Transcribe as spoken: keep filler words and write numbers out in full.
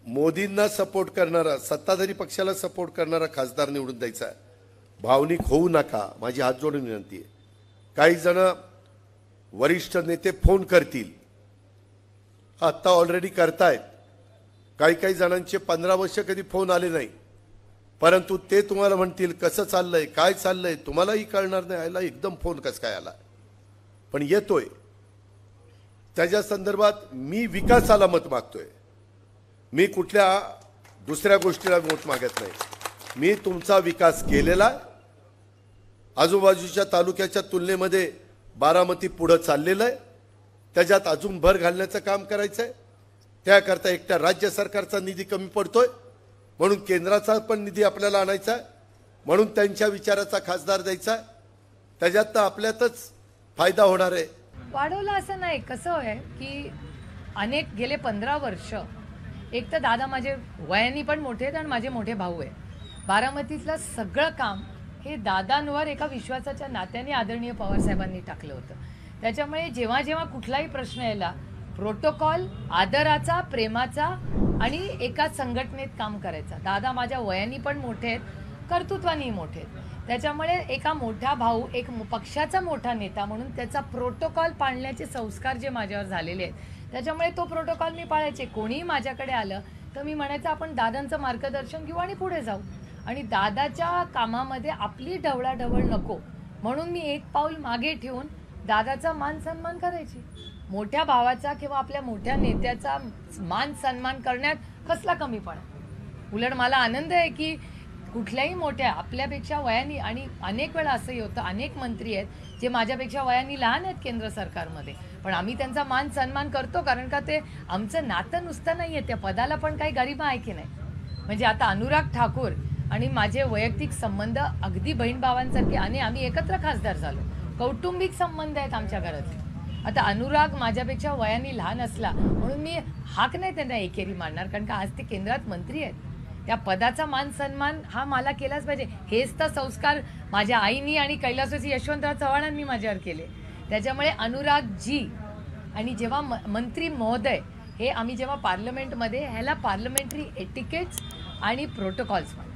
मोदींना सपोर्ट करणारा, सत्ताधारी पक्षाला सपोर्ट करणारा खासदार निवडून द्यायचा आहे। भावनिक होऊ नका, माझी हात जोडून विनंती आहे। काही जण वरिष्ठ नेते फोन करतील, आता ऑलरेडी करतायत। काही काही जणांचे पंधरा वर्ष कधी फोन आले नाही, परंतु ते तुम्हाला म्हणतील कसं चाललंय, काय चाललंय, तुम्हालाही कळणार नाही आयला एकदम फोन कसं काय आला, पण येतोय। त्याच्या संदर्भात मी विकासाला मत मागतोय, मी कुठल्या दुसऱ्या गोष्टीला मत मागत नाही। मी तुमचा विकास केलेला, आजूबाजूच्या तालुक्याच्या तुलनेमध्ये बारामती पुढे चाललेलं आहे, त्याच्यात अजून भर घालण्याचं काम करायचं आहे। त्याकरता एकट्या राज्य सरकारचा निधी कमी पडतोय, म्हणून केंद्राचा पण निधी आपल्याला आणायचा आहे, म्हणून त्यांच्या विचाराचा खासदार द्यायचा आहे। त्याच्यात तर आपल्यातच फायदा होणार आहे। वाढवलं असं नाही, कसं आहे की अनेक गेले पंधरा वर्ष एक तर दादा माझे वयानी पण मोठे आहेत आणि माझे मोठे भाऊ आहे। बारामतीतलं सगळं काम हे दादांवर एका विश्वासाच्या नात्याने आदरणीय पवार साहेबांनी टाकलं होतं। त्याच्यामुळे जेव्हा जेव्हा कुठलाही प्रश्न यायला प्रोटोकॉल, आदराचा, प्रेमाचा आणि एका संघटनेत काम करायचा। दादा माझ्या वयानी पण मोठे आहेत, कर्तृत्वानी मोठे आहेत। त्याच्यामुळे एका मोठा भाऊ, एक पक्षाचा मोठा नेता म्हणून त्याचा प्रोटोकॉल पाळण्याचे संस्कार जे माझ्यावर झालेले आहेत, त्याच्यामुळे तो प्रोटोकॉल मी पाळायचे। कोणीही माझ्याकडे आलं तर मी म्हणायचं आपण दादांचं मार्गदर्शन घेऊ आणि पुढे जाऊ, आणि दादाच्या कामामध्ये आपली ढवळाढवळ नको म्हणून मी एक पाऊल मागे ठेवून दादाचा मान सन्मान करायची। मोठ्या भावाचा किंवा आपल्या मोठ्या नेत्याचा मान सन्मान करण्यात कसला कमीपणा। उलट मला आनंद आहे की कुठल्याही मोठ्या आपल्यापेक्षा वयानी, आणि अनेक वेळा असंही होतं अनेक मंत्री आहेत जे माझ्यापेक्षा वयानी लहान आहेत केंद्र सरकारमध्ये, पण आम्ही त्यांचा मान सन्मान करतो, कारण का ते आमचं नातं नुसतं नाही आहे, त्या पदाला पण काही गरिमा आहे की नाही। म्हणजे आता अनुराग ठाकूर आणि माझे वैयक्तिक संबंध अगदी बहीण भावांसारखे, आणि आम्ही एकत्र खासदार झालो, कौटुंबिक संबंध आहेत आमच्या घरातले। आता अनुराग माझ्यापेक्षा वयाने लहान असला म्हणून मी हाक नाही त्यांना एकेरी मारणार, कारण का आज ते केंद्रात मंत्री आहेत, त्या पदाचा मान सन्मान हा मला केलाच पाहिजे। हेच तर संस्कार माझ्या आईनी आणि कैलासवासी यशवंतराव चव्हाणांनी माझ्यावर केले। त्याच्यामुळे अनुराग जी आणि जेव्हा मंत्री महोदय हे आम्ही जेव्हा पार्लमेंटमध्ये ह्याला पार्लमेंटरी एटिकेट्स आणि प्रोटोकॉल्स